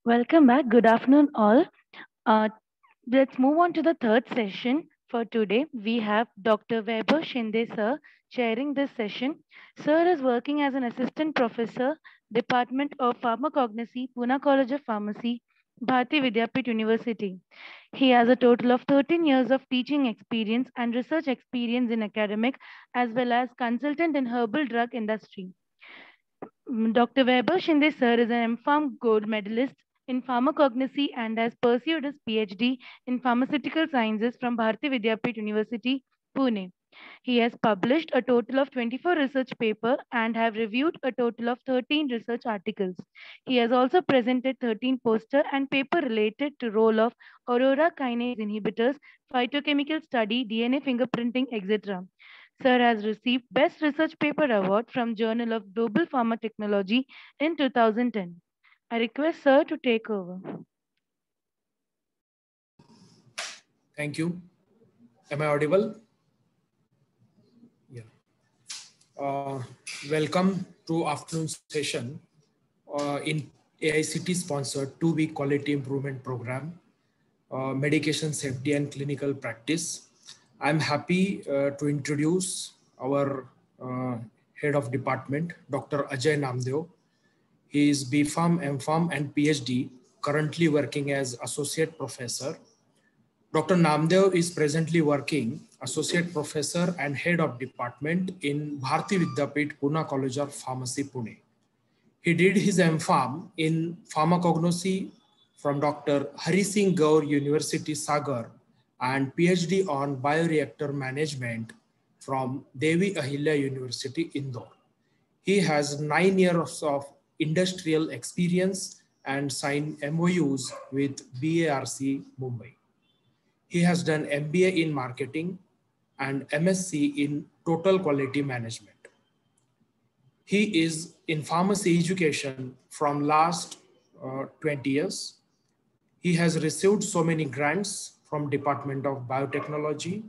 Welcome back. Good afternoon, all. Uh, let's move on to the third session for today. We have Dr. Weber Shinde sir chairing this session. Sir is working as an assistant professor, Department of Pharmacognosy, Pune College of Pharmacy, Bharati Vidyapit University. He has a total of 13 years of teaching experience and research experience in academic as well as consultant in herbal drug industry. Dr. Weber Shinde sir is an MPharm gold medalist in pharmacognosy and has pursued his PhD in pharmaceutical sciences from Bharati Vidyapit University, Pune. He has published a total of 24 research papers and have reviewed a total of 13 research articles. He has also presented 13 poster and paper related to role of aurora kinase inhibitors, phytochemical study, DNA fingerprinting, etc. Sir has received Best Research Paper Award from Journal of Global Pharma Technology in 2010. I request Sir to take over. Thank you. Am I audible? Yeah. Welcome to afternoon session in AICT sponsored 2-week quality improvement program, medication safety and clinical practice. I'm happy to introduce our head of department, Dr. Ajay Namdeo. He is BPharm, MPharm and PhD, currently working as associate professor. Dr. Namdeo is presently working associate professor and head of department in Bharati Vidyapit, Pune College of Pharmacy, Pune. He did his MPharm in pharmacognosy from Dr. Hari Singh Gaur University, Sagar, and PhD on bioreactor management from Devi Ahilya University, Indore. He has 9 years of industrial experience and signed MOUs with BARC, Mumbai. He has done MBA in marketing and MSc in total quality management. He is in pharmacy education from last 20 years. He has received so many grants from Department of Biotechnology,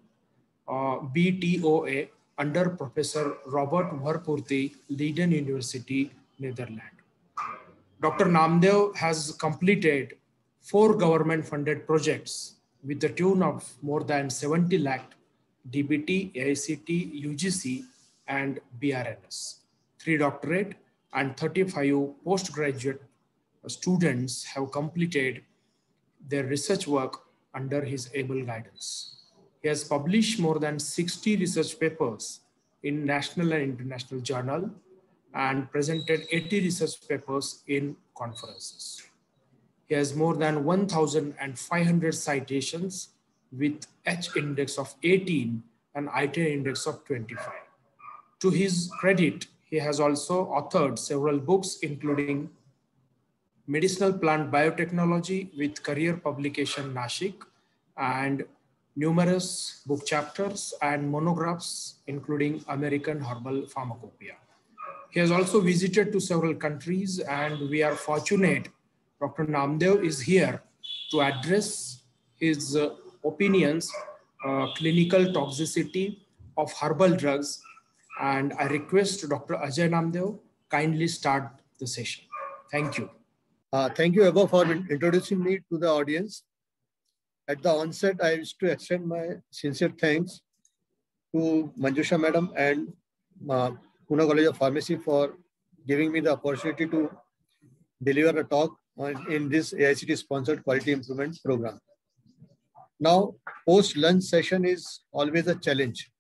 BTOA, under Professor Robert Verpurti, Leiden University, Netherlands. Dr. Namdeo has completed 4 government-funded projects with a tune of more than 70 lakh DBT, AICT, UGC, and BRNS. 3 doctorate and 35 postgraduate students have completed their research work under his able guidance. He has published more than 60 research papers in national and international journal and presented 80 research papers in conferences. He has more than 1,500 citations with H index of 18 and ITN index of 25. To his credit, he has also authored several books, including Medicinal Plant Biotechnology with career publication Nashik, and numerous book chapters and monographs, including American Herbal Pharmacopoeia. He has also visited to several countries, and we are fortunate Dr. Namdeo is here to address his opinions, clinical toxicity of herbal drugs. And I request Dr. Ajay Namdeo kindly start the session. Thank you. Thank you, Weber, for introducing me to the audience. At the onset, I wish to extend my sincere thanks to Manjusha Madam and Pune College of Pharmacy for giving me the opportunity to deliver a talk in this AICT-sponsored quality improvement program. Now, post-lunch session is always a challenge.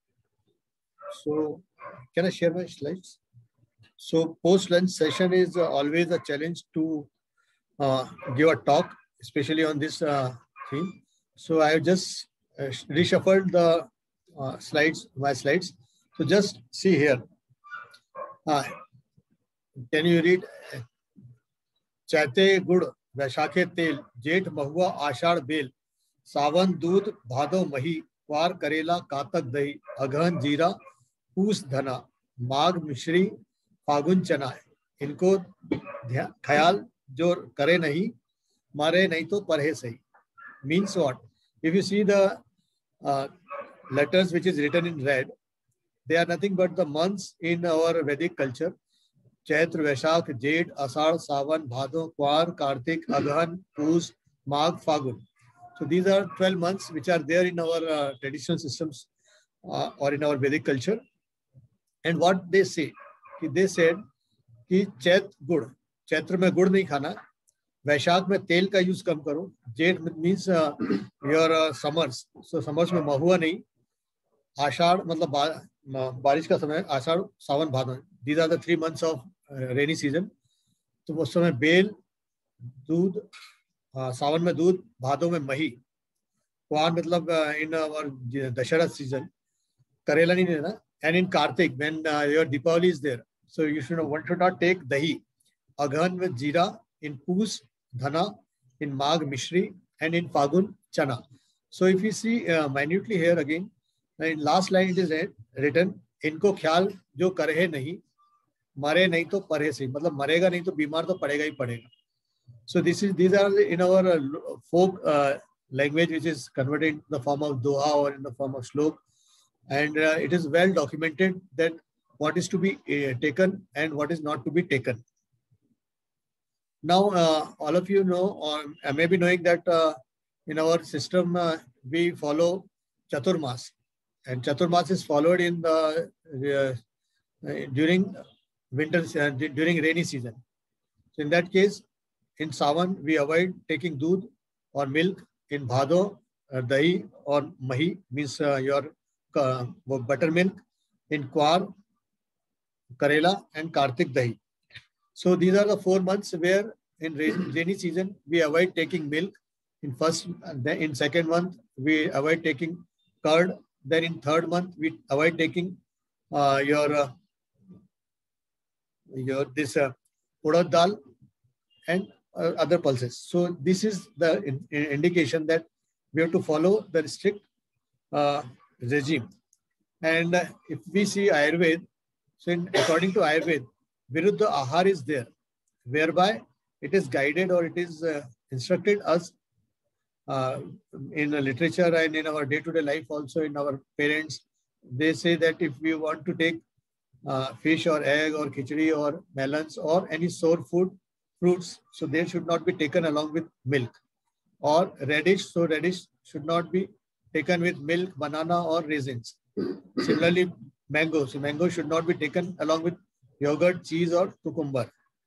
So, can I share my slides? So, post-lunch session is always a challenge to give a talk, especially on this theme. So, I have just reshuffled the my slides. So, just see here. Can you read? चैते गुड़ वैशाखे तेल जेठ महुआ आषाढ़ bell सावन दूध भादो मही वार करेला कातक दही अगहन जीरा पूस धना माघ मिश्री फागुन चना है इनको ख्याल जो करे नहीं मारे नहीं तो पढ़े सही. Means what? If you see the letters which is written in red, they are nothing but the months in our Vedic culture. Chaitra, Vaishakh, Jed, Asad, Sawan, Bhadon, Kwar, Kartik, Aghan, Puz, Magh, Fagun. So these are 12 months which are there in our traditional systems or in our Vedic culture. And what they say, they said कि चैत गुड़, चैत्र में गुड़ नहीं खाना, वैशाख में तेल का यूज कम करो, Jeth means your summers, so summers में महुआ नहीं, आषाढ़ मतलब बारिश का समय, Ashadh Sawan Bhadon, these are the 3 months of rainy season. तो उस समय बेल, दूध, सावन में दूध, भादो में मही, क्वार मतलब इन और दशहरा सीजन, करेला नहीं लेना, and in Kartik when your Deepavali is there, so you should know one should not take dahi. Aghan with jeera, in Poos dhana, in Magh mishri, and in Fagun chana. So if you see minutely here again, in last line it is written, इनको ख्याल जो करे नहीं, मरे नहीं तो परे से, मतलब मरेगा नहीं तो बीमार तो पड़ेगा ही पड़ेगा. So these are in our folk language which is converted in the form of doha or in the form of slok. And it is well documented that what is to be taken and what is not to be taken. Now, all of you know, or may be knowing that in our system, we follow Chaturmas. And Chaturmas is followed in the during winter, during rainy season. So in that case, in Sawan, we avoid taking doodh or milk. In Bhado, dahi or mahi means your buttermilk. In Kwar, Karela, and Kartik dahi. So these are the 4 months where in rainy season we avoid taking milk. In first, then in second month we avoid taking curd. Then in third month we avoid taking your this urad dal and other pulses. So this is the indication that we have to follow the strict regime. And if we see Ayurveda, so according to Ayurveda, Viruddha Ahar is there, whereby it is guided or it is instructed us in literature and in our day-to-day life also, in our parents. They say that if we want to take fish or egg or khichdi or melons or any sour fruits, so they should not be taken along with milk. Or radish, so radish should not be taken with milk, banana or raisins. Similarly, mango, so mango should not be taken along with yogurt, cheese or cucumber.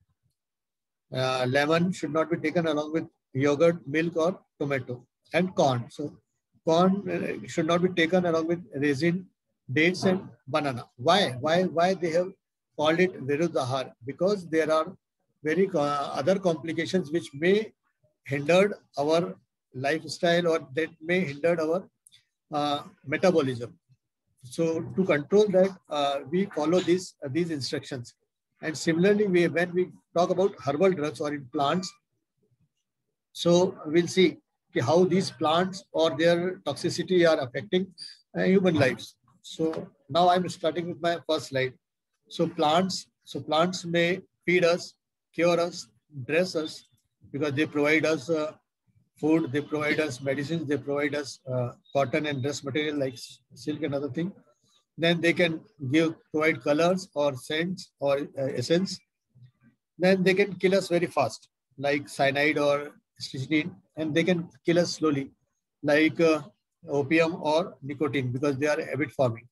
Lemon should not be taken along with yogurt, milk or tomato. And corn, so corn should not be taken along with raisin, dates and banana. Why they have called it Viruddha Ahar? Because there are very other complications which may hinder our lifestyle or that may hinder our metabolism. So to control that, we follow these instructions. And similarly, when we talk about herbal drugs or in plants, so we'll see how these plants or their toxicity are affecting human lives. So now I'm starting with my first slide. So plants may feed us, cure us, dress us, because they provide us food, they provide us medicines, they provide us cotton and dress material like silk and other thing. Then they can provide colors or scents or essence. Then they can kill us very fast, like cyanide or strychnine, and they can kill us slowly, like opium or nicotine, because they are habit forming.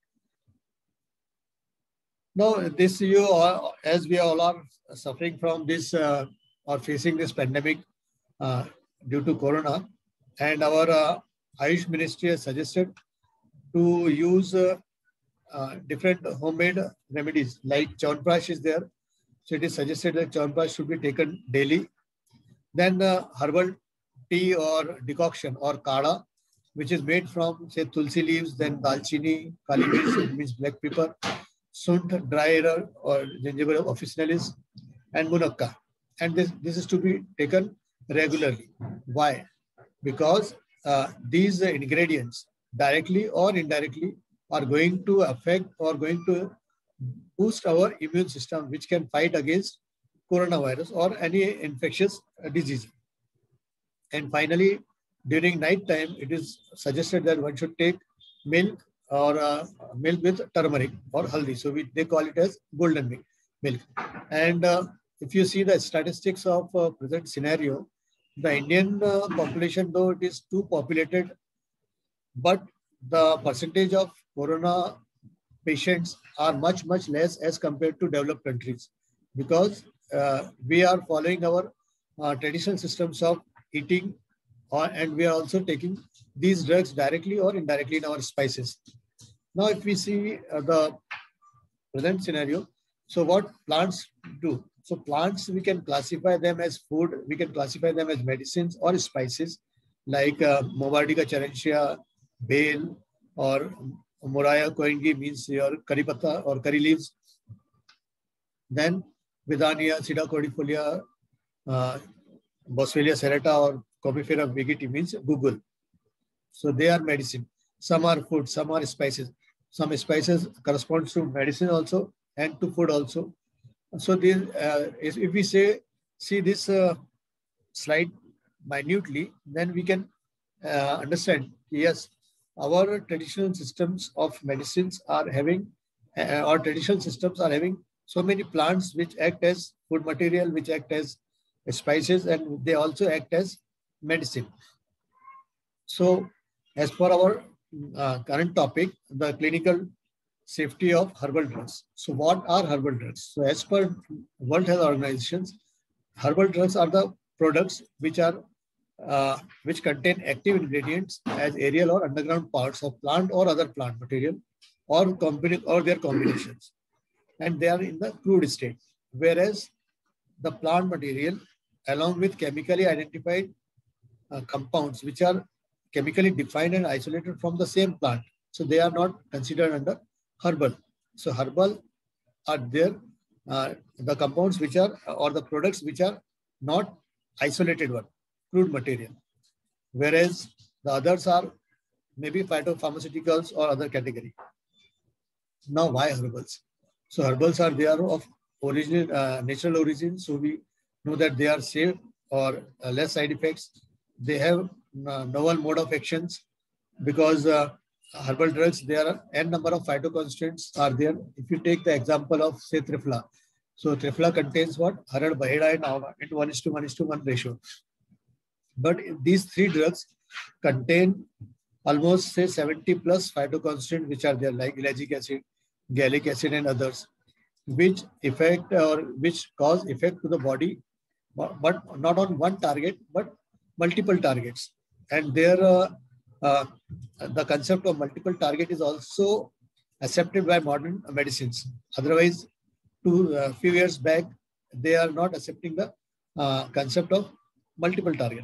Now, this as we all are suffering from this or facing this pandemic due to corona, and our Ayush Ministry has suggested to use different homemade remedies, like Chyawanprash is there. So it is suggested that Chyawanprash should be taken daily. Then herbal tea or decoction or kada, which is made from say tulsi leaves, then dalchini, kali mirch, means black pepper, sunt, dry herb or ginger officinalis, and munakka. And this is to be taken regularly. Why? Because these ingredients directly or indirectly are going to affect or going to boost our immune system, which can fight against coronavirus or any infectious disease. And finally, during night time, it is suggested that one should take milk or milk with turmeric or haldi. So they call it as golden milk. milk. And if you see the statistics of present scenario, the Indian population, though it is too populated, but the percentage of corona patients are much, much less as compared to developed countries, because we are following our traditional systems of eating, and we are also taking these drugs directly or indirectly in our spices. Now, if we see the present scenario, so what plants do? So plants, we can classify them as food, we can classify them as medicines or spices, like Movardica charantia, bale, or Moraya koengi, means your curry patta or curry leaves. Then Vidania, Sida cordifolia, Boswellia serrata, or Comifera vegetae, means Google. So they are medicine. Some are food, some are spices. Some spices corresponds to medicine also and to food also. So this, if we see this slide minutely, then we can understand, yes, our traditional systems of medicines are having, our traditional systems are having so many plants which act as food material, which act as spices, and they also act as medicine. So as per our current topic, the clinical safety of herbal drugs. So what are herbal drugs? So as per World Health Organizations, herbal drugs are the products which are which contain active ingredients as aerial or underground parts of plant or other plant material, or their combinations, and they are in the crude state. Whereas the plant material, along with chemically identified compounds which are chemically defined and isolated from the same plant, so they are not considered under herbal. So herbal are there, the compounds which are, or the products which are not isolated one, crude material. Whereas the others are maybe phytopharmaceuticals or other category. Now, why herbals? So herbals are, they are of origin, natural origin. So we know that they are safe or less side effects. They have novel mode of actions, because herbal drugs, there are n number of phytoconstituents are there. If you take the example of, say, Triphala. So Triphala contains what? Harad, Bahida, and Awa into 1:1:1 ratio. But these three drugs contain almost, say, 70 plus phytoconstituents which are there, like ellagic acid, gallic acid, and others, which affect or which cause effect to the body, but not on one target, but multiple targets. And there, the concept of multiple target is also accepted by modern medicines. Otherwise, a few years back, they are not accepting the concept of multiple target.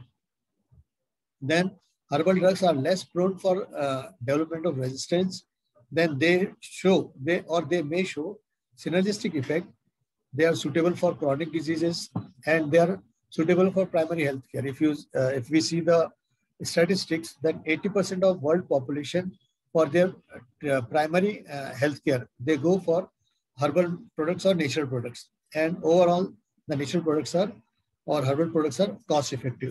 Then herbal drugs are less prone for development of resistance. Then they may show synergistic effect. They are suitable for chronic diseases, and they are suitable for primary health care. If we see the statistics, that 80% of world population, for their primary health care, they go for herbal products or natural products. And overall, the natural products are, or herbal products are, cost effective.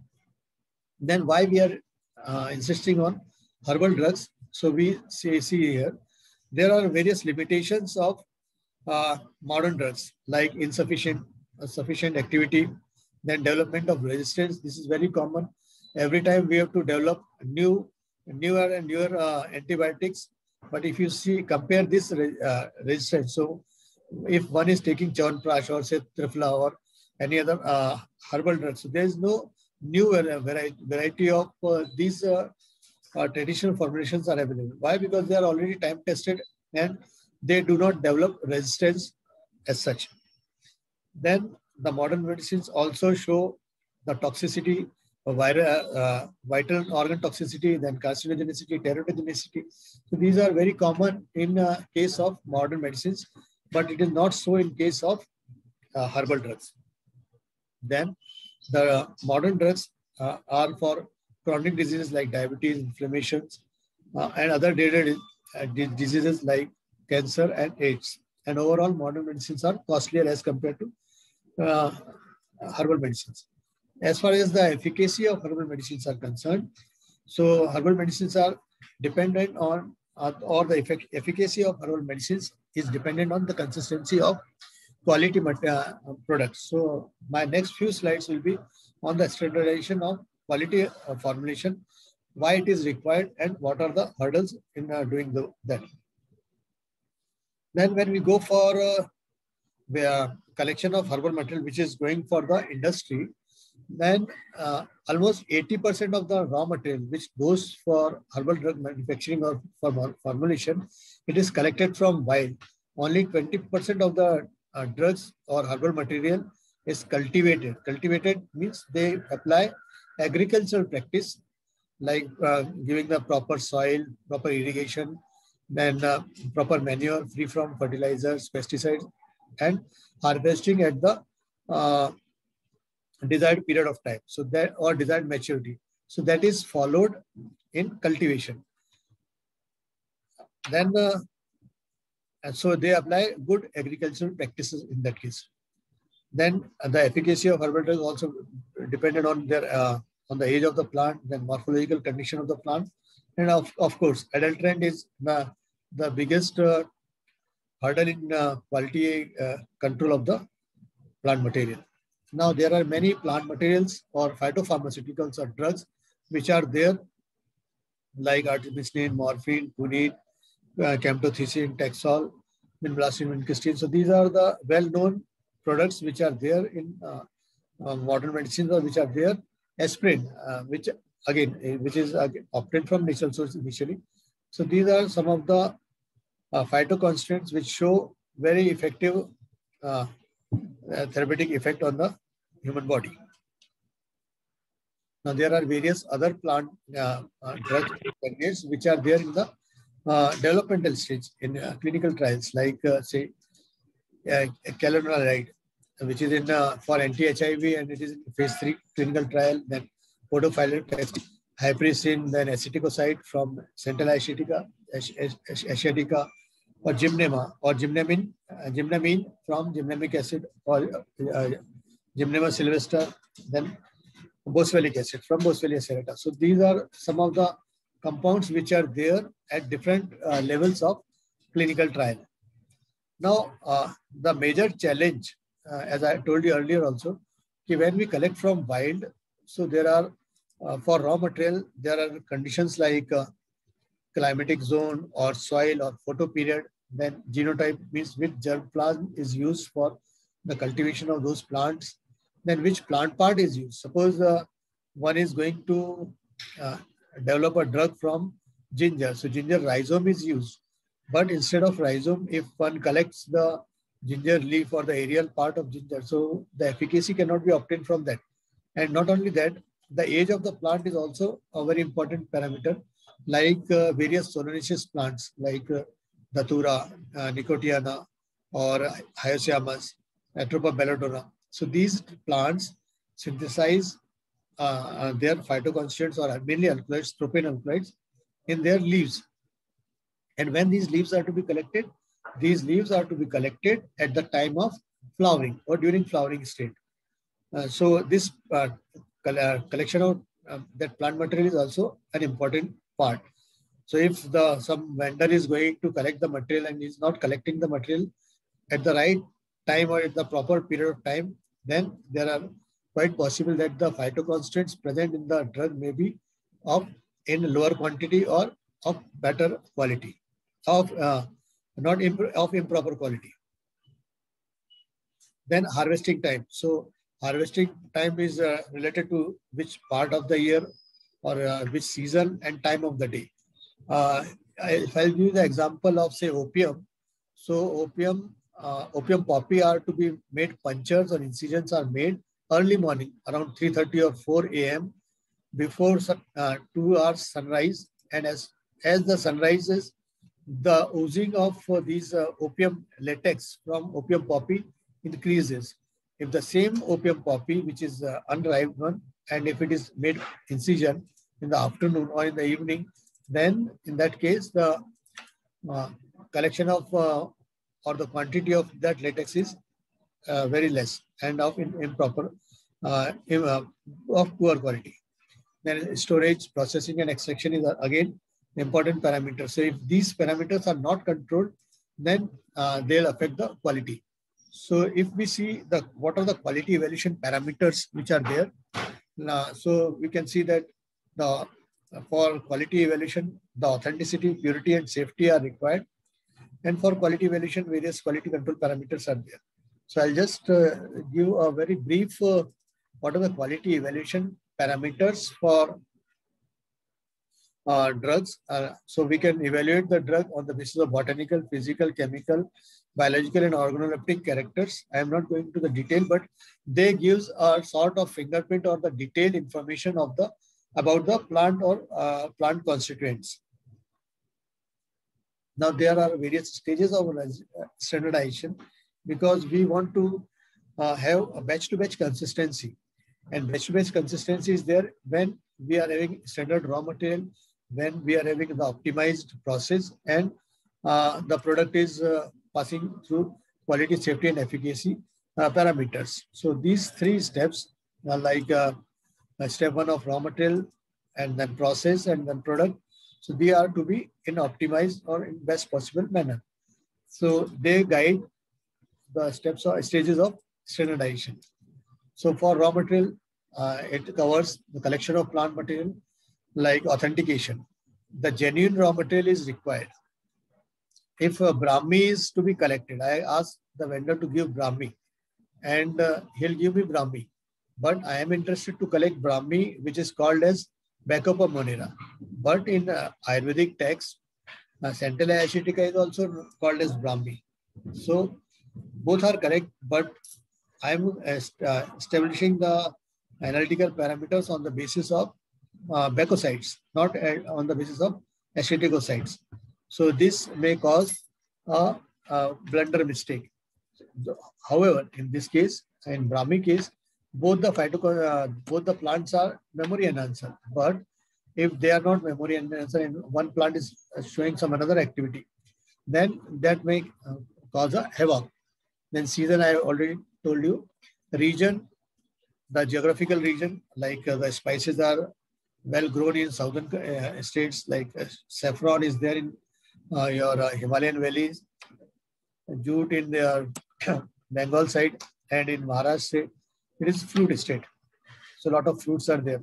Then why we are insisting on herbal drugs? So we see here, there are various limitations of modern drugs, like sufficient activity, then development of resistance. This is very common. Every time we have to develop newer and newer antibiotics. But if you compare this resistance, so if one is taking Chyawanprash or, say, Triphala or any other herbal drugs, so there is no new variety of these traditional formulations are available. Why? Because they are already time tested and they do not develop resistance as such. Then the modern medicines also show the toxicity, vital organ toxicity, then carcinogenicity, teratogenicity. So these are very common in case of modern medicines, but it is not so in case of herbal drugs. Then the modern drugs are for chronic diseases like diabetes, inflammations, and other diseases like cancer and AIDS. And overall, modern medicines are costlier as compared to herbal medicines. As far as the efficacy of herbal medicines are concerned, so herbal medicines are dependent on, or the efficacy of herbal medicines is dependent on the consistency of quality products. So my next few slides will be on the standardization of quality formulation, why it is required, and what are the hurdles in doing that. Then when we go for the collection of herbal material, which is going for the industry, then almost 80% of the raw material which goes for herbal drug manufacturing or for formulation, it is collected from wild. Only 20% of the drugs or herbal material is cultivated. Cultivated means they apply agricultural practice like giving the proper soil, proper irrigation, then proper manure free from fertilizers, pesticides, and harvesting at the desired period of time. So that, or desired maturity. So that is followed in cultivation. Then and so they apply good agricultural practices in that case. Then the efficacy of herbal drugs also depended on their on the age of the plant, then morphological condition of the plant, and of course, adulterant is the biggest hurdle in quality control of the plant material. Now there are many plant materials or phytopharmaceuticals or drugs which are there, like artemisinin, morphine, quinine, camptothecin, Taxol, vinblastine, vincristine. So these are the well-known products which are there in modern medicines, or which are there. Aspirin, which is obtained from natural source initially. So these are some of the phytoconstituents which show very effective therapeutic effect on the human body. Now there are various other plant drugs which are there in the developmental stage in clinical trials, like say calonolide, which is in for anti-HIV, and it is in phase 3 clinical trial. Then podophyllite, hypericin, then aceticoside from Centella asiatica, or gymnema, or gymnamine from gymnamic acid, or Gymnema sylvester, then boswellic acid from Boswellia serrata. So these are some of the compounds which are there at different levels of clinical trial. Now, the major challenge, as I told you earlier also, when we collect from wild, so there are, for raw material, there are conditions like climatic zone or soil or photoperiod. Then genotype means which germplasm is used for the cultivation of those plants. Then which plant part is used. Suppose one is going to develop a drug from ginger. So ginger rhizome is used. But instead of rhizome, if one collects the ginger leaf or the aerial part of ginger, so the efficacy cannot be obtained from that. And not only that, the age of the plant is also a very important parameter, like various solanaceous plants like Datura, Nicotiana, or Hyoscyamus, Atropa belladonna. So these plants synthesize their phytoconstituents, or mainly alkaloids, propane alkaloids, in their leaves. And when these leaves are to be collected, these leaves are to be collected at the time of flowering or during flowering state. So this collection of that plant material is also an important part. So if some vendor is going to collect the material and is not collecting the material at the right time or at the proper period of time, then there are quite possible that the phytoconstituents present in the drug may be in lower quantity or of better quality, of improper quality. Then harvesting time. So harvesting time is related to which part of the year or which season and time of the day. If I'll give you the example of, say, opium. So opium poppy are to be made, punctures or incisions are made early morning around 3:30 or 4 a.m. before 2 hours sunrise. And as the sun rises, the oozing of these opium latex from opium poppy increases. If the same opium poppy, which is unripe one, and if it is made incision in the afternoon or in the evening, then in that case, the collection of or the quantity of that latex is very less and of improper, of poor quality. Then storage, processing, and extraction is again important parameters. So if these parameters are not controlled, then they'll affect the quality. So if we see what are the quality evaluation parameters which are there, so we can see that for quality evaluation, the authenticity, purity, and safety are required. And for quality evaluation, various quality control parameters are there. So I'll just give a very brief what are the quality evaluation parameters for drugs. So we can evaluate the drug on the basis of botanical, physical, chemical, biological, and organoleptic characters. I am not going to the detail, but they gives a sort of fingerprint or the detailed information of about the plant or plant constituents. Now there are various stages of standardization because we want to have a batch-to-batch consistency, and batch-to-batch consistency is there when we are having standard raw material, when we are having the optimized process, and the product is passing through quality, safety, and efficacy parameters. So these three steps are like step one of raw material, and then process, and then product. So they are to be in optimized or in best possible manner. So they guide the steps or stages of standardization. So for raw material, it covers the collection of plant material, like authentication. The genuine raw material is required. If Brahmi is to be collected, I ask the vendor to give Brahmi, and he'll give me Brahmi. But I am interested to collect Brahmi, which is called as backup of Monera. But in Ayurvedic text, Centella asiatica is also called as Brahmi. So both are correct, but I am establishing the analytical parameters on the basis of bacosides, not on the basis of aceticosides. So this may cause a blunder mistake. However, in this case, in Brahmi case, both the plants are memory enhancer. But if they are not memory enhancer and one plant is showing some another activity, then that may cause a havoc. Then season, I already told you, region, the geographical region, like the spices are well grown in southern states, like saffron is there in your Himalayan valleys, jute in the Bengal side, and in Maharashtra, it is fruit state. So a lot of fruits are there.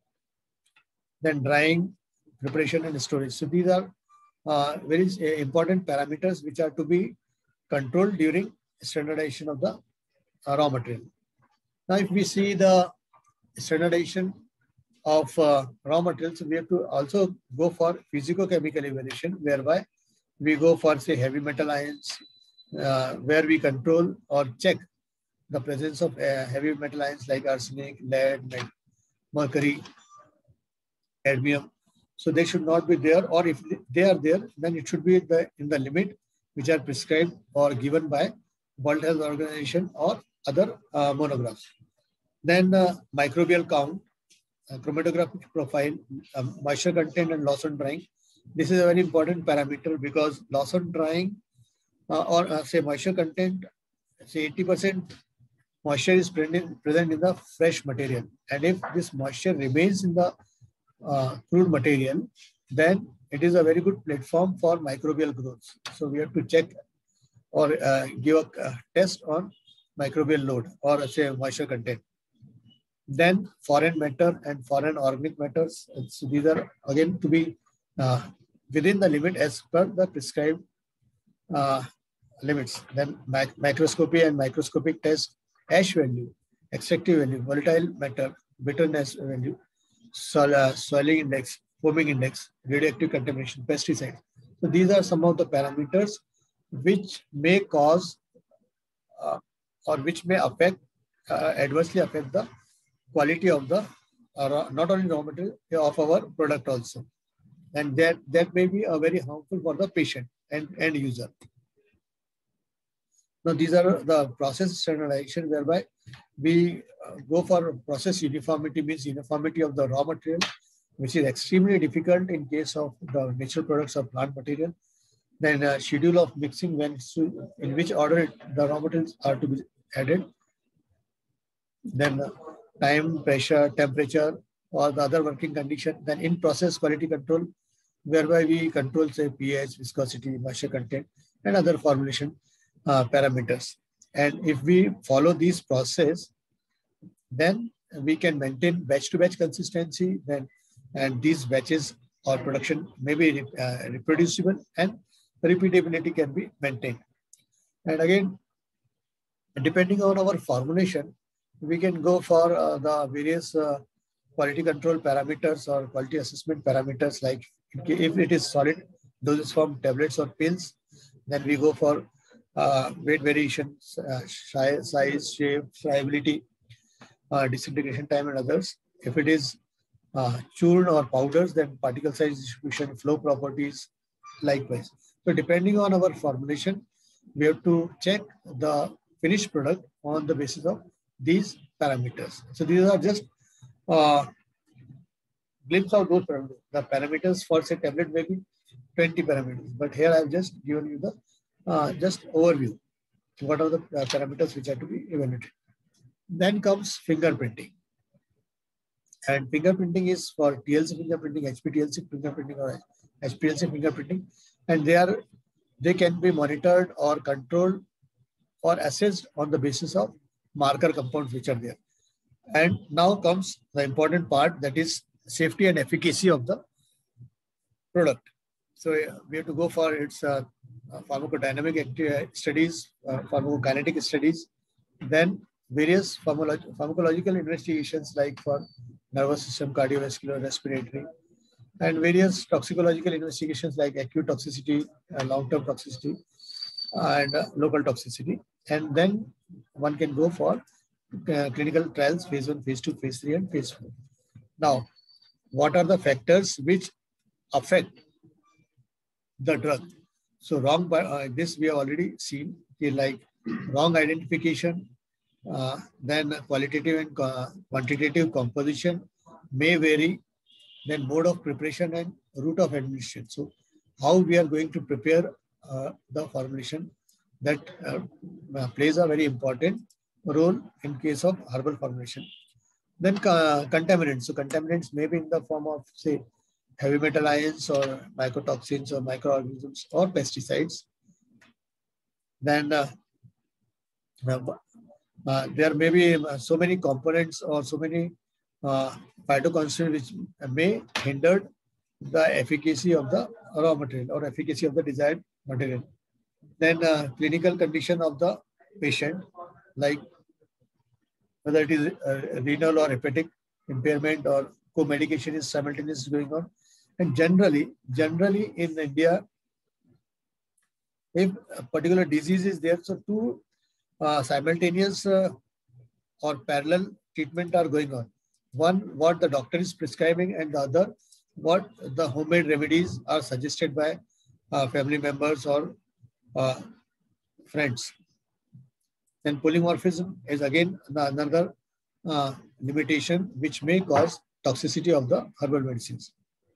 Then drying, preparation, and storage. So these are very important parameters which are to be controlled during standardization of the raw material. Now, if we see the standardization of raw materials, we have to also go for physico-chemical evaluation, whereby we go for, say, heavy metal ions, where we control or check the presence of heavy metal ions like arsenic, lead, mercury, cadmium. So they should not be there, or if they are there, then it should be in the limit which are prescribed or given by World Health Organization or other monographs. Then microbial count, chromatographic profile, moisture content, and loss on drying. This is a very important parameter because loss on drying or say moisture content, say 80% moisture is present in the fresh material. And if this moisture remains in the crude material, then it is a very good platform for microbial growth. So we have to check or give a test on microbial load or say moisture content. Then foreign matter and foreign organic matters. So these are again to be within the limit as per the prescribed limits. Then microscopy and microscopic test, ash value, extractive value, volatile matter, bitterness value, soiling index, foaming index, radioactive contamination, pesticides. So these are some of the parameters which may cause or which may affect adversely affect the quality of the not only raw material of our product also, and that may be very harmful for the patient and end user. Now these are the process standardization, whereby we go for process uniformity, means uniformity of the raw material, which is extremely difficult in case of the natural products or plant material. Then schedule of mixing, when in which order the raw materials are to be added. Then time, pressure, temperature, or the other working condition. Then in process quality control, whereby we control, say, pH, viscosity, moisture content, and other formulation parameters. And if we follow this process, then we can maintain batch-to-batch consistency. Then, and these batches or production may be reproducible and repeatability can be maintained. And again, depending on our formulation, we can go for the various quality control parameters or quality assessment parameters. Like if it is solid dosage form tablets or pills, then we go for weight variation, size, shape, friability, disintegration time, and others. If it is churned or powders, then particle size distribution, flow properties, likewise. So depending on our formulation, we have to check the finished product on the basis of these parameters. So these are just glimpse of those parameters. The parameters for say tablet may be 20 parameters, but here I have just given you the just overview. What are the parameters which are to be evaluated? Then comes fingerprinting. And fingerprinting is for TLC fingerprinting, HPTLC fingerprinting, or HPLC fingerprinting. And they can be monitored or controlled or assessed on the basis of marker compounds which are there. And now comes the important part, that is safety and efficacy of the product. So we have to go for its pharmacodynamic studies, pharmacokinetic studies, then various pharmacological investigations like for nervous system, cardiovascular, respiratory, and various toxicological investigations like acute toxicity, long-term toxicity, and local toxicity. And then one can go for clinical trials, phase 1, phase 2, phase 3, and phase 4. Now, what are the factors which affect the drug? So wrong, this we have already seen, like wrong identification, then qualitative and quantitative composition may vary, then mode of preparation and route of administration. So how we are going to prepare the formulation, that plays a very important role in case of herbal formulation. Then contaminants. So contaminants may be in the form of say heavy metal ions or mycotoxins or microorganisms or pesticides. Then there may be so many components or so many phytoconstituents which may hinder the efficacy of the raw material or efficacy of the desired material. Then clinical condition of the patient, like whether it is renal or hepatic impairment or co-medication is simultaneously going on. And generally in India, if a particular disease is there, so two simultaneous or parallel treatment are going on. One, what the doctor is prescribing, and the other, what the homemade remedies are suggested by family members or friends. Then polymorphism is again another limitation which may cause toxicity of the herbal medicines.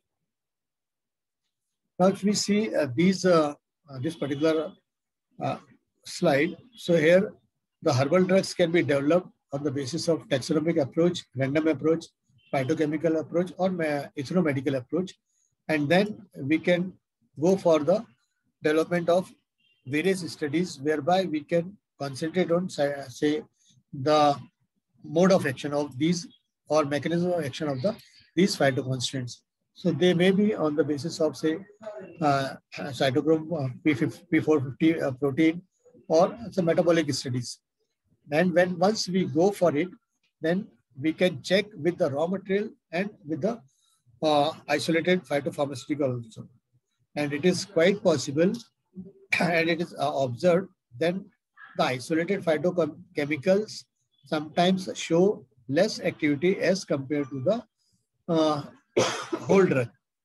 Now, if we see this particular slide, so here the herbal drugs can be developed on the basis of taxonomic approach, random approach, phytochemical approach, or ethnomedical approach, and then we can go for the development of various studies whereby we can concentrate on say the mode of action of these or mechanism of action of these phytoconstituents. So they may be on the basis of say cytochrome P450 protein or some metabolic studies. And once we go for it, then we can check with the raw material and with the isolated phytopharmaceutical also. And it is quite possible, and it is observed, then the isolated phytochemicals sometimes show less activity as compared to the whole drug.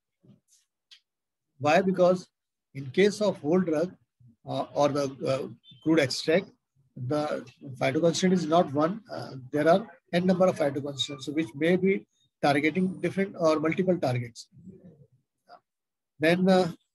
Why? Because in case of whole drug or the crude extract, the phytoconstituent is not one. There are n number of phytoconstituents which may be targeting different or multiple targets. Then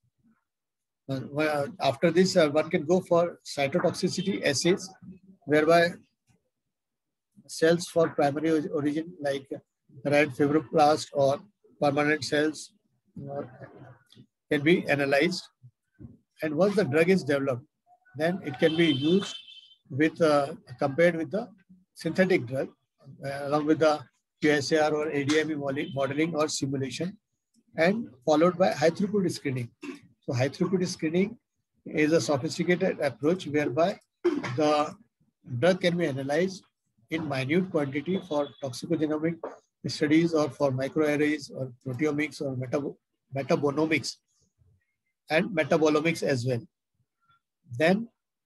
after this, one can go for cytotoxicity assays, whereby cells for primary origin like red fibroblast or permanent cells can be analyzed. And once the drug is developed, then it can be used with compared with the synthetic drug, along with the QSAR or ADME modeling or simulation, and followed by high throughput screening. So high throughput screening is a sophisticated approach whereby the drug can be analyzed in minute quantity for toxicogenomic studies or for microarrays or proteomics or metabonomics and metabolomics as well. Then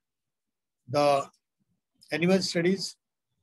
the animal studies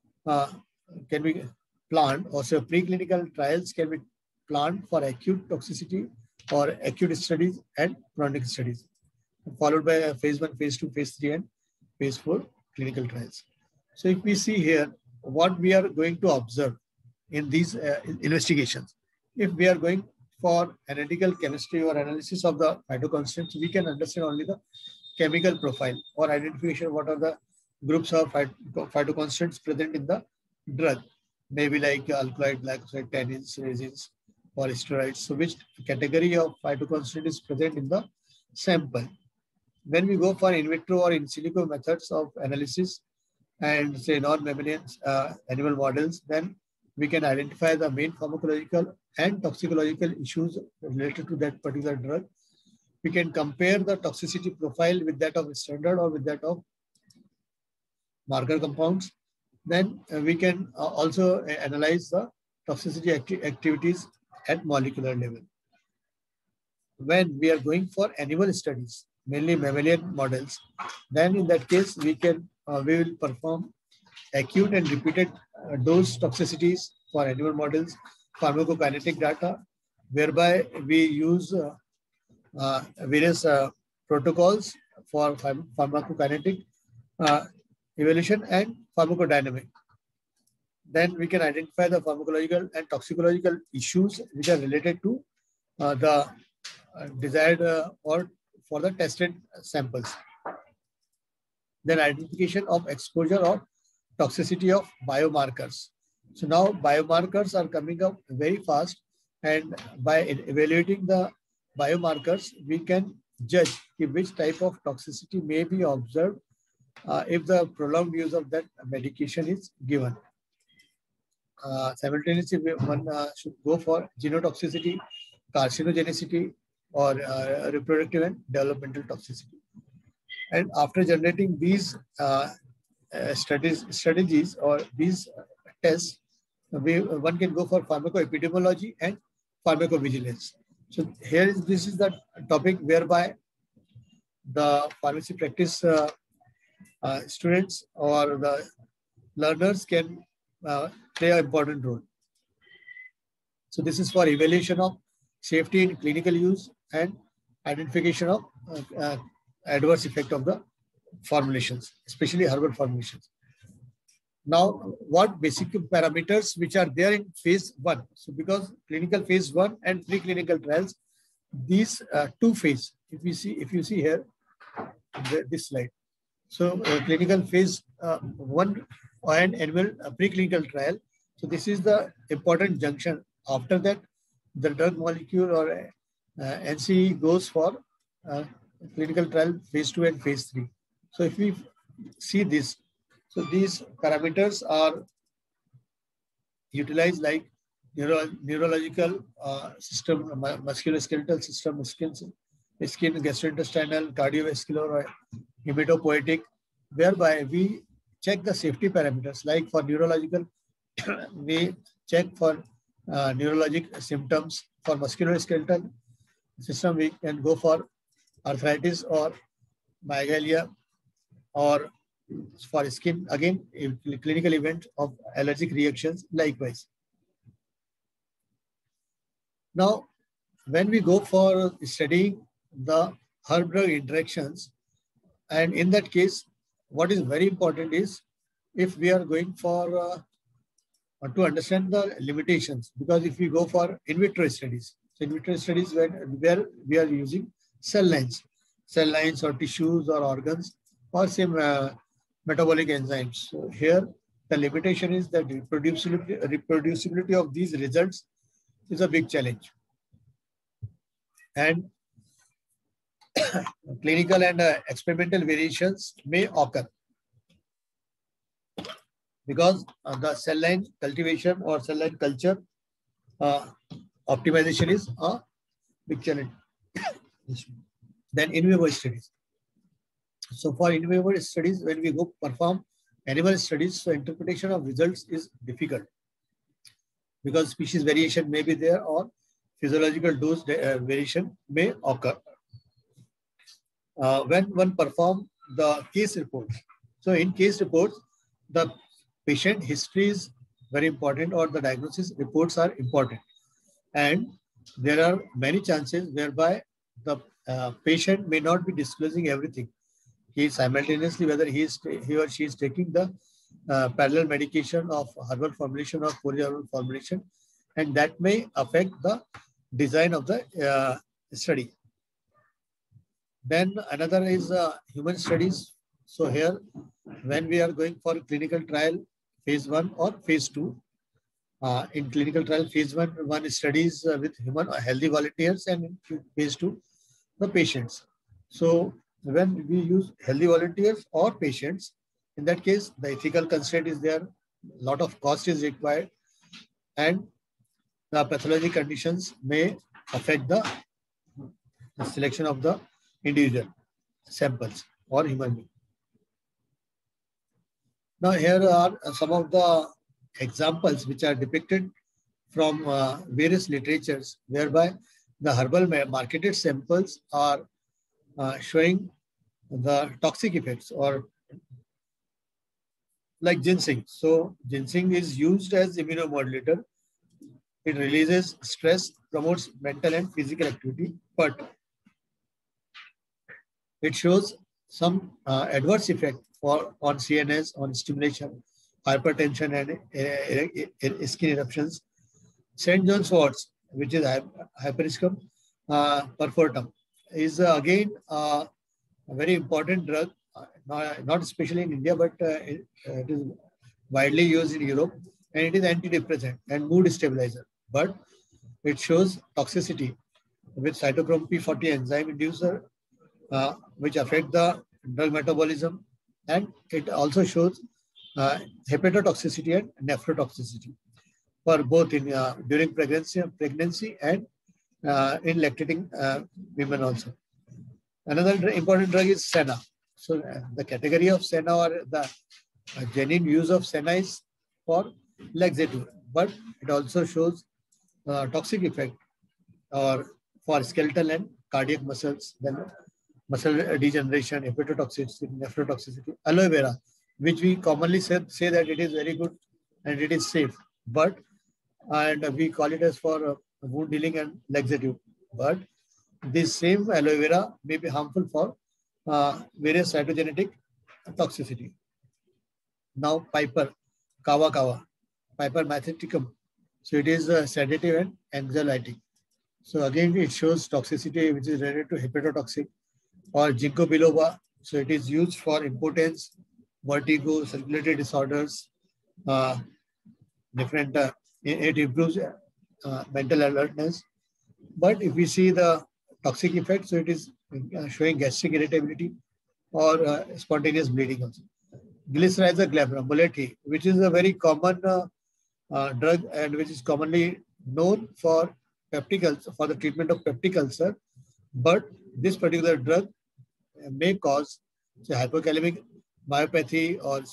can be planned, or so preclinical trials can be planned for acute toxicity or acute studies and chronic studies, followed by phase 1, phase 2, phase 3, and phase 4 clinical trials. So if we see here what we are going to observe in these investigations, if we are going for analytical chemistry or analysis of the phytoconstants, we can understand only the chemical profile or identification what are the groups of phytoconstants present in the drug, maybe like alkaloid, glycoside, tannins, resins, or steroids. So which category of phytoconstant is present in the sample. When we go for in vitro or in silico methods of analysis and say non-mammalian animal models, then we can identify the main pharmacological and toxicological issues related to that particular drug. We can compare the toxicity profile with that of standard or with that of marker compounds. Then we can also analyze the toxicity activities at molecular level. When we are going for animal studies, mainly mammalian models, then in that case we will perform acute and repeated dose toxicities for animal models, pharmacokinetic data, whereby we use various protocols for pharmacokinetic evaluation and pharmacodynamic. Then we can identify the pharmacological and toxicological issues which are related to the desired or for the tested samples. Then identification of exposure or toxicity of biomarkers. So now biomarkers are coming up very fast, and by evaluating the biomarkers, we can judge which type of toxicity may be observed if the prolonged use of that medication is given. Simultaneously, one should go for genotoxicity, carcinogenicity, or reproductive and developmental toxicity. And after generating these strategies or these tests, one can go for pharmacoepidemiology and pharmacovigilance. So this is the topic whereby the pharmacy practice students or the learners can play an important role. So this is for evaluation of safety in clinical use and identification of adverse effect of the formulations, especially herbal formulations. Now, what basic parameters which are there in phase 1? So because clinical phase 1 and preclinical trials, these two phases, if you see here, this slide. So clinical phase 1 and animal preclinical trial. So this is the important junction. After that, the drug molecule or NCE goes for clinical trial phase 2 and phase 3. So if we see this, so these parameters are utilized like neurological system, musculoskeletal system, skin, gastrointestinal, cardiovascular, or hematopoietic, whereby we check the safety parameters. Like for neurological, we check for neurologic symptoms. For musculoskeletal system, we can go for arthritis or myalgia, or for skin, again, a clinical event of allergic reactions likewise. Now, when we go for studying the herb-drug interactions, and in that case, what is very important is if we are going for to understand the limitations, because if we go for in vitro studies, so in vitro studies where we are using cell lines or tissues or organs or some metabolic enzymes. So here the limitation is that reproducibility of these results is a big challenge. And clinical and experimental variations may occur. because the cell line cultivation or cell line culture optimization is a big challenge. Then in vivo studies. So for in vivo studies, when we go perform animal studies, so interpretation of results is difficult because species variation may be there or physiological dose variation may occur. When one perform the case reports, so in case reports, the patient history is very important or the diagnosis reports are important. And there are many chances whereby the patient may not be disclosing everything. He simultaneously, whether he or she is taking the parallel medication of herbal formulation or polyherbal formulation, and that may affect the design of the study. Then another is human studies. So here, when we are going for clinical trial, phase 1 or phase 2, in clinical trial, phase 1 studies with human healthy volunteers, and in phase 2, the patients. So when we use healthy volunteers or patients, in that case, the ethical constraint is there, a lot of cost is required, and the pathology conditions may affect the selection of the individual samples or human being. Now here are some of the examples which are depicted from various literatures, whereby the herbal marketed samples are showing the toxic effects, or like ginseng. So ginseng is used as immunomodulator. It releases stress, promotes mental and physical activity, but it shows some adverse effect on CNS, on stimulation, hypertension, and skin eruptions. St. John's worts, which is Hypericum perfortum, is again a very important drug, not especially in India, but it is widely used in Europe, and it is antidepressant and mood stabilizer. But it shows toxicity with cytochrome P40 enzyme inducer, which affect the drug metabolism, and it also shows hepatotoxicity and nephrotoxicity for both in during pregnancy and in lactating women also. Another important drug is Senna. So the category of Senna, or the genuine use of Senna, is for laxative, but it also shows toxic effect or for skeletal and cardiac muscles, then muscle degeneration, hepatotoxicity, nephrotoxicity. Aloe vera, which we commonly say that it is very good and it is safe, but and we call it as for wound healing and laxative. But this same aloe vera may be harmful for various cytogenetic toxicity. Now Piper, Kawa, Piper matheticum. So it is sedative and anxiolytic. So again, it shows toxicity which is related to hepatotoxic. Or ginkgo biloba. So it is used for impotence, vertigo, circulatory disorders, different. It improves mental alertness. But if we see the toxic effect, so it is showing gastric irritability or spontaneous bleeding also. Glycyrrhiza glabra, Moletti, which is a very common drug and which is commonly known for peptic ulcer, for the treatment of peptic ulcer. But this particular drug may cause hypokalemic myopathy or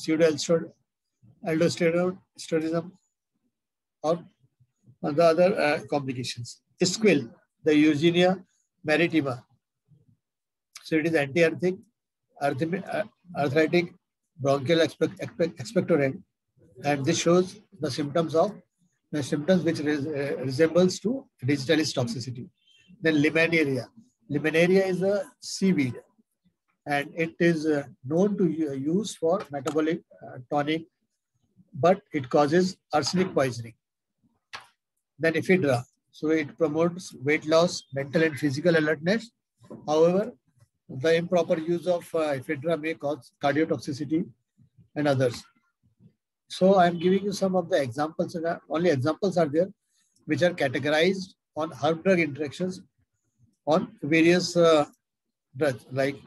pseudoaldosteronism or the other complications. Squill, the Eugenia maritima. So it is anti-arthritic, arthritic, bronchial expectorant, and this shows the symptoms which resembles to digitalis toxicity. Then Limaneria. Limaneria is a seaweed, and it is known to use for metabolic tonic, but it causes arsenic poisoning. Then Ephedra. So it promotes weight loss, mental and physical alertness. However, the improper use of ephedra may cause cardiotoxicity and others. So I'm giving you some of the examples, and only examples are there, which are categorized on herb-drug interactions on various drugs. Like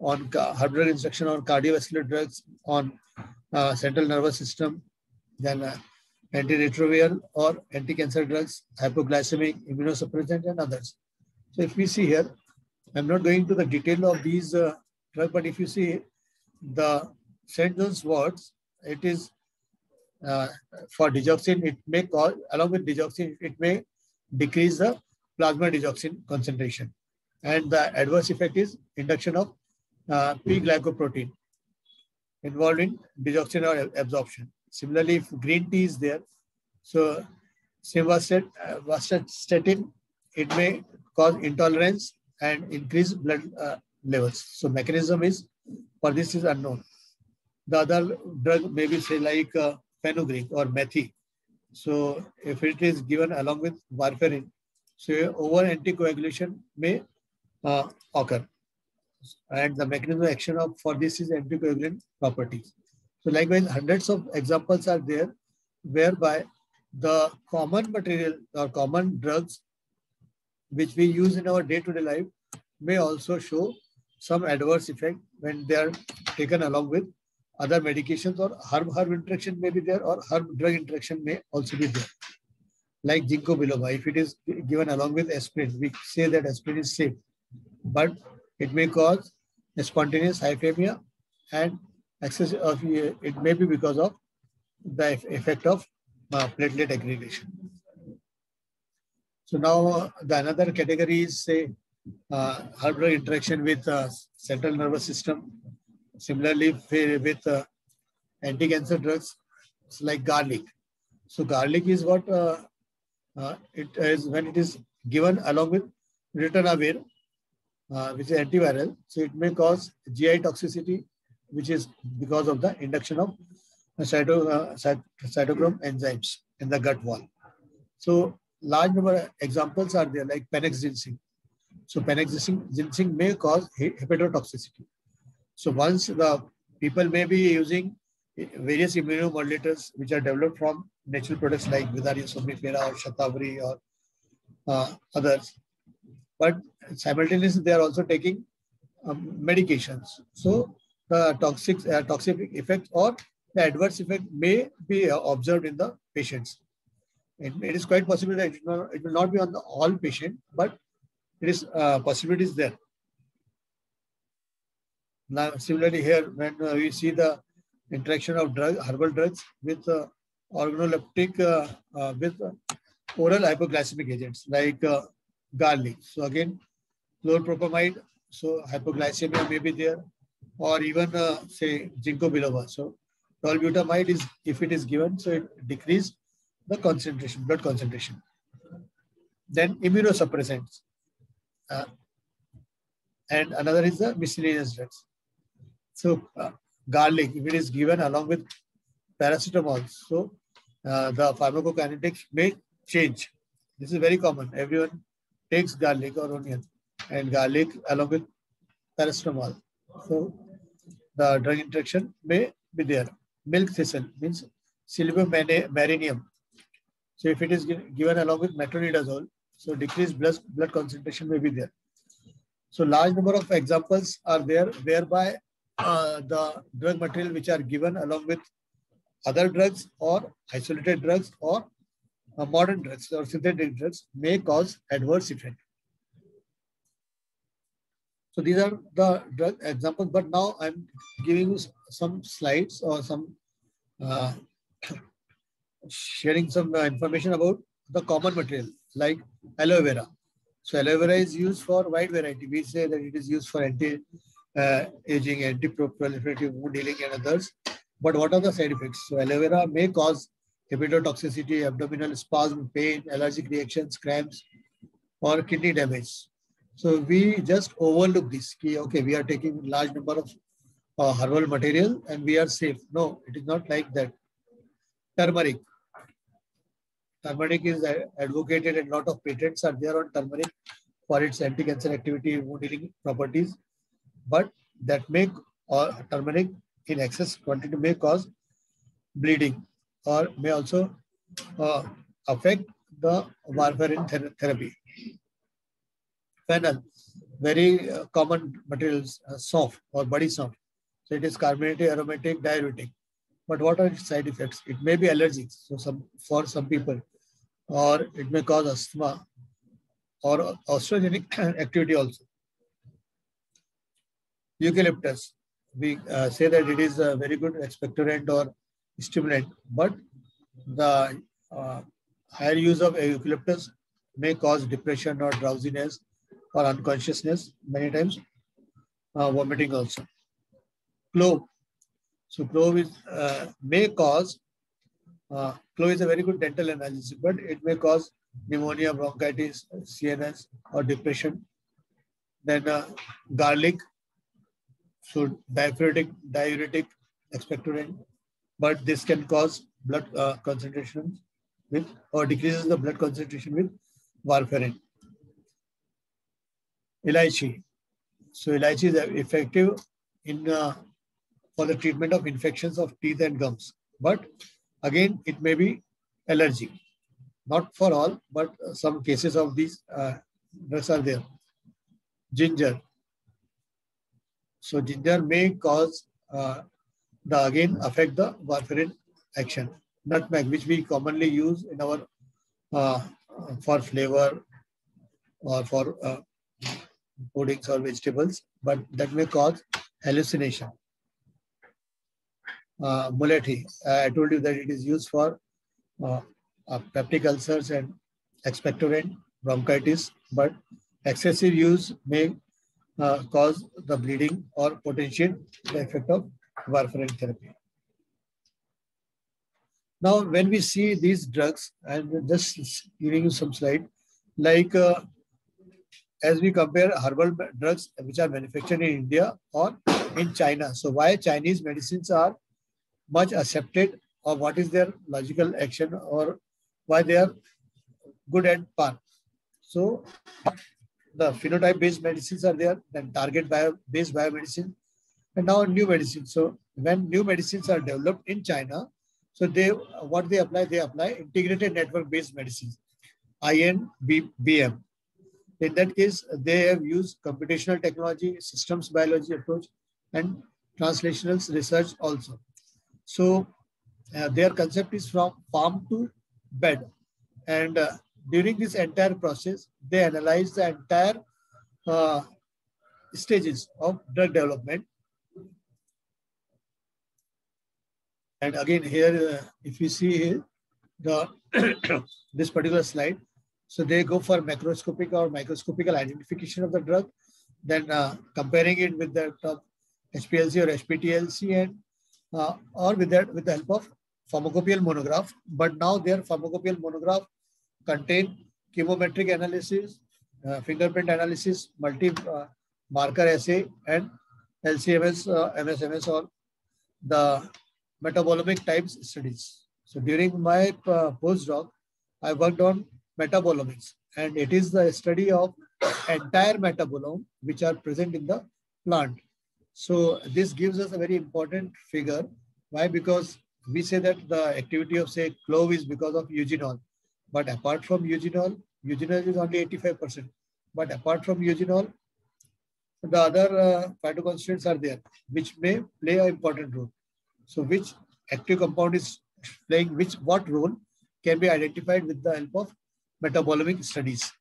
on hard drug instruction on cardiovascular drugs, on central nervous system, then antiretroviral or anti-cancer drugs, hypoglycemic, immunosuppressant, and others. So if we see here, I'm not going to the detail of these drugs, but if you see the St. John's words, it is for digoxin, it may cause, along with digoxin, it may decrease the plasma digoxin concentration. And the adverse effect is induction of P-glycoprotein involved in digoxin or absorption. Similarly, if green tea is there, so simvastatin, it may cause intolerance and increase blood levels. So mechanism is, for this is unknown. The other drug may be say like fenugreek or methi. So if it is given along with warfarin, so over anticoagulation may occur. And the mechanism of action of for this is anticoagulant properties. So likewise, hundreds of examples are there whereby the common material or common drugs which we use in our day-to-day life may also show some adverse effect when they are taken along with other medications, or herb interaction may be there, or herb drug interaction may also be there. Like ginkgo biloba, if it is given along with aspirin, we say that aspirin is safe, but it may cause a spontaneous hypomia and excess of it may be because of the effect of platelet aggregation. So now the another category is say herb drug interaction with central nervous system. Similarly, with anti-cancer drugs like garlic. So garlic is what it is when it is given along with ritonavir, which is antiviral. So it may cause GI toxicity, which is because of the induction of cytochrome enzymes in the gut wall. So large number of examples are there, like Panax ginseng. So Panax ginseng may cause hepatotoxicity. So once the people may be using various immunomodulators which are developed from natural products like Vivarium somnifera or Shatavari or others, but simultaneously they are also taking medications. So the toxic effect or the adverse effect may be observed in the patients. It is quite possible that it will not be on the all patient, but it is possibilities there. Now, similarly here, when we see the interaction of herbal drugs with organoleptic, with oral hypoglycemic agents like garlic. So again, chlorpropamide, so hypoglycemia may be there, or even say ginkgo biloba. So tolbutamide is, if it is given, so it decreases the concentration, blood concentration. Then immunosuppressants. And another is the miscellaneous drugs. So garlic, if it is given along with paracetamol, so the pharmacokinetics may change. This is very common. Everyone takes garlic or onion and garlic along with paracetamol. So the drug interaction may be there. Milk thistle means Silibum So if it is given along with metronidazole, so decreased blood concentration may be there. So large number of examples are there whereby the drug material which are given along with other drugs or isolated drugs or modern drugs or synthetic drugs may cause adverse effect. So these are the drug examples, but now I'm giving you some slides or some sharing some information about the common material like aloe vera. So aloe vera is used for wide variety. We say that it is used for anti-aging, anti-proliferative, wound healing and others. But what are the side effects? So aloe vera may cause hepatotoxicity, abdominal spasm, pain, allergic reactions, cramps, or kidney damage. So we just overlook this. Okay, we are taking large number of herbal material and we are safe. No, it is not like that. Turmeric. Turmeric is advocated and a lot of patents are there on turmeric for its anti-cancer activity, wound healing properties. But that turmeric in excess quantity may cause bleeding or may also affect the warfarin therapy. Fennel. very common materials, soft or body soft. So it is carbonated, aromatic, diuretic. But what are its side effects? It may be allergic. So for some people, or it may cause asthma or oestrogenic activity also. Eucalyptus, we say that it is a very good expectorant or stimulant, but the higher use of eucalyptus may cause depression or drowsiness or unconsciousness, many times vomiting also. Clove. So clove is may cause, clove is a very good dental analgesic, but it may cause pneumonia, bronchitis, CNS or depression. Then garlic, so diuretic, expectorant, but this can cause blood concentration with, or decreases the blood concentration with warfarin. Elaichi. So elaichi is effective in for the treatment of infections of teeth and gums, but again it may be allergy. Not for all, but some cases of these drugs are there. Ginger. So ginger may cause again affect the warfarin action. Nutmeg, which we commonly use in our for flavor or for puddings or vegetables, but that may cause hallucination. Mulethi, I told you that it is used for peptic ulcers and expectorant, bronchitis, but excessive use may cause the bleeding or potentiate the effect of warfarin therapy. Now, when we see these drugs, and just giving you some slide, like as we compare herbal drugs which are manufactured in India or in China. So why Chinese medicines are much accepted, or what is their logical action, or why they are good at par. So the phenotype-based medicines are there, then target-based biomedicine, and now new medicine. So when new medicines are developed in China, so what they apply integrated network-based medicines, INBM. In that case, they have used computational technology, systems biology approach, and translational research also. So their concept is from farm to bed. And during this entire process, they analyze the entire stages of drug development. And again, here, if you see here, this particular slide, so they go for macroscopic or microscopical identification of the drug, then comparing it with the HPLC or HPTLC, and or with the help of pharmacopoeial monograph. But now their pharmacopoeial monograph contain chemometric analysis, fingerprint analysis, multi-marker assay, and LCMS, MSMS, or the metabolomic types studies. So during my postdoc, I worked on metabolomics, and it is the study of entire metabolome which are present in the plant. So this gives us a very important figure. Why? Because we say that the activity of, say, clove is because of eugenol. But apart from eugenol, eugenol is only 85%. But apart from eugenol, the other phytoconstituents are there, which may play an important role. So which active compound is playing what role can be identified with the help of metabolomic studies.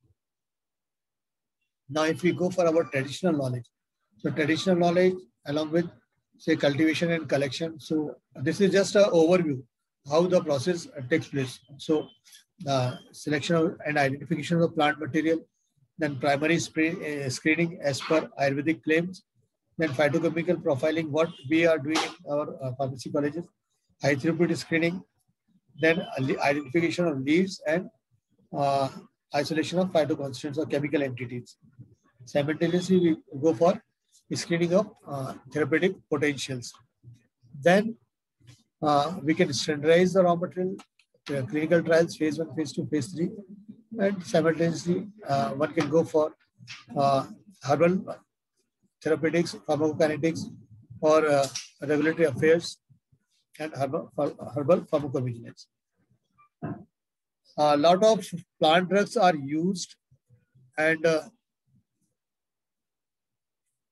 Now, if we go for our traditional knowledge, so traditional knowledge along with, say, cultivation and collection. So this is just an overview how the process takes place. So selection and identification of plant material, then primary screening as per Ayurvedic claims, then phytochemical profiling, what we are doing in our pharmacy colleges, high throughput screening, then identification of leaves, and isolation of phytoconstituents or chemical entities. Simultaneously, we go for screening of therapeutic potentials. Then we can standardize the raw material, clinical trials, phase 1, phase 2, phase 3, and simultaneously one can go for herbal therapeutics, pharmacokinetics, or regulatory affairs, and herbal pharmacovigilance. A lot of plant drugs are used, and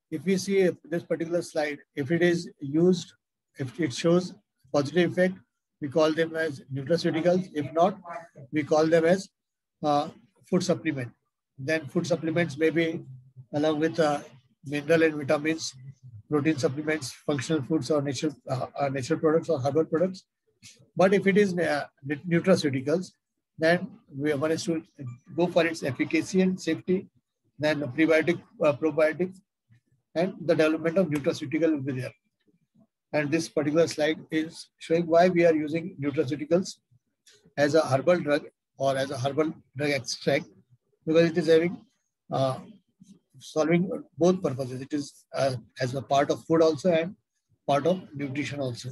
if we see this particular slide, if it is used, if it shows positive effect, we call them as nutraceuticals. If not, we call them as food supplement. Then food supplements may be along with mineral and vitamins, protein supplements, functional foods, or natural products or herbal products. But if it is nutraceuticals, then one is to go for its efficacy and safety, then prebiotic, probiotics, and the development of nutraceutical will be there. And this particular slide is showing why we are using nutraceuticals as a herbal drug or as a herbal drug extract, because it is having solving both purposes. It is as a part of food also and part of nutrition also.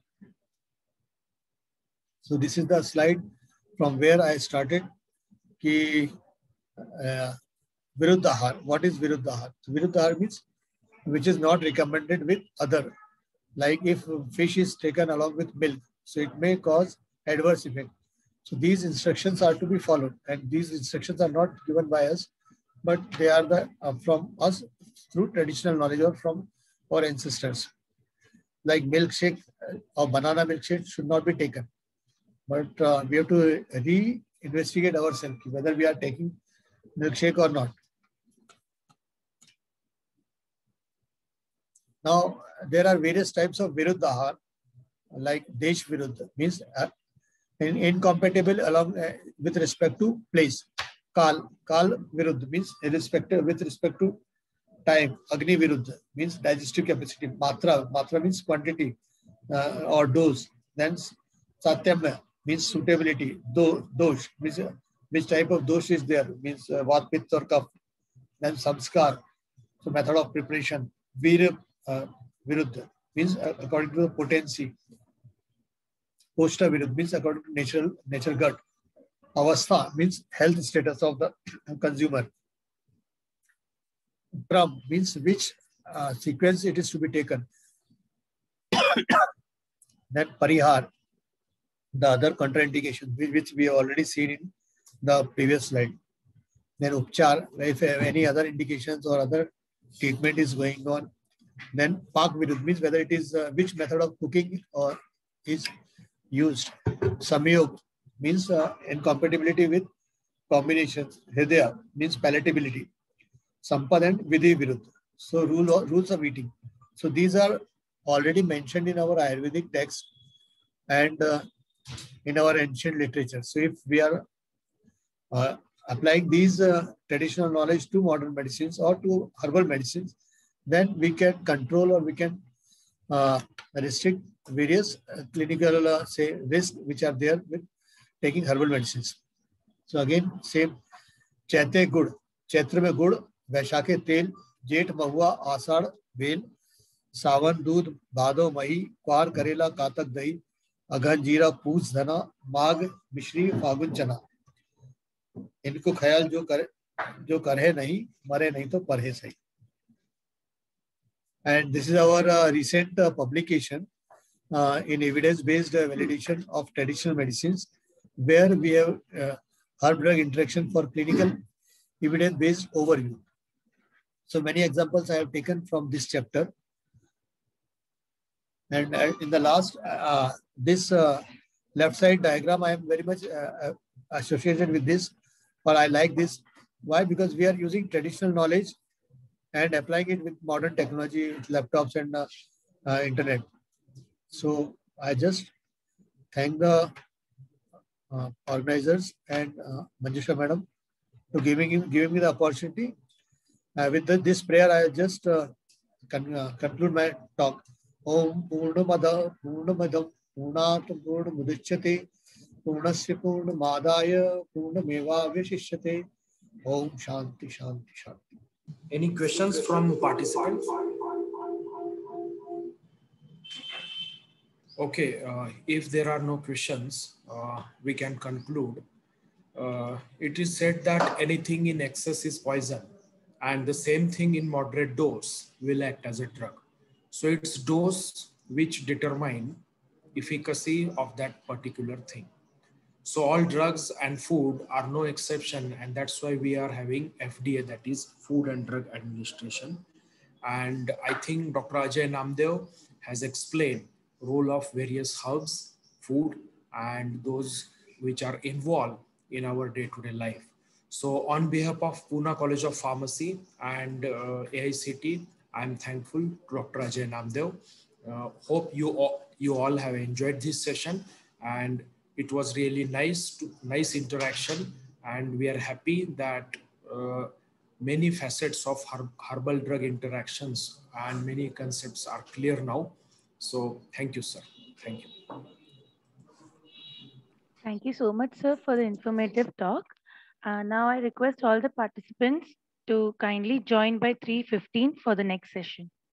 So this is the slide from where I started. Ki, Viruddhahar. What is Viruddhahar? So Viruddhahar means which is not recommended with other. Like if fish is taken along with milk, so it may cause adverse effect. So these instructions are to be followed, and these instructions are not given by us, but they are from us through traditional knowledge or from our ancestors. Like milkshake or banana milkshake should not be taken, but we have to re-investigate ourselves whether we are taking milkshake or not. Now, there are various types of Viruddhahar, like Desh Viruddha, means incompatible along with respect to place. Kal Viruddha means with respect to time. Agni Viruddha means digestive capacity. Matra means quantity or dose. Then Satyamya means suitability. Dosh means which type of dosh is there, means Vat, Pitta or Kapha. Then Samskar, so method of preparation. Viruddha means according to the potency. Koshta Viruddha means according to natural gut. Avastha means health status of the consumer. Pram means which sequence it is to be taken. Then Parihar, the other contraindication, which we have already seen in the previous slide. Then Upchar, if any other indications or other treatment is going on. Then Pak Viruddha means whether it is which method of cooking or is used. Samyog means incompatibility with combinations. Hridaya means palatability. Sampad and Vidhi Viruddha. So rules of eating. So these are already mentioned in our Ayurvedic text and in our ancient literature. So if we are applying these traditional knowledge to modern medicines or to herbal medicines, then we can control or we can restrict various clinical say risks which are there with taking herbal medicines. So again, same Chaite Gud, Chaitra mein Gud, Vaishakhe Tel, Jet Mahua, Asad, Vel, Sawan Doodh, Bhado Mahi, Kwar Karela, Katak Dahi, Aghan Jeera, Poos Dhana, Maag, Mishri, Fagun Chana. इनको ख्याल जो करे नहीं मरे नहीं तो पढ़े सही. And this is our recent publication in evidence-based validation of traditional medicines, where we have herb drug interaction for clinical evidence-based overview. So many examples I have taken from this chapter. And in the last, this left side diagram, I am very much associated with this, or I like this. Why? Because we are using traditional knowledge and applying it with modern technology, with laptops and internet. So I just thank the organizers and Manjusha madam for giving me the opportunity. With this prayer, I just conclude my talk. Om Purnamada Purnamadam Purnat Purnamudachyate Purnasya Purnamadaya Purnameva Vishishyate. Om Shanti Shanti Shanti. Any questions from participants? Okay, if there are no questions, we can conclude. It is said that anything in excess is poison, and the same thing in moderate dose will act as a drug. So it's dose which determine efficacy of that particular thing. So all drugs and food are no exception, and that's why we are having FDA, that is Food and Drug Administration. And I think Dr. Ajay Namdev has explained role of various herbs, food, and those which are involved in our day-to-day life. So on behalf of Pune College of Pharmacy and AICT, I'm thankful to Dr. Ajay Namdev. Hope you all have enjoyed this session, and it was really nice interaction, and we are happy that many facets of herbal drug interactions and many concepts are clear now. So thank you, sir. Thank you. Thank you so much, sir, for the informative talk. Now I request all the participants to kindly join by 3:15 for the next session.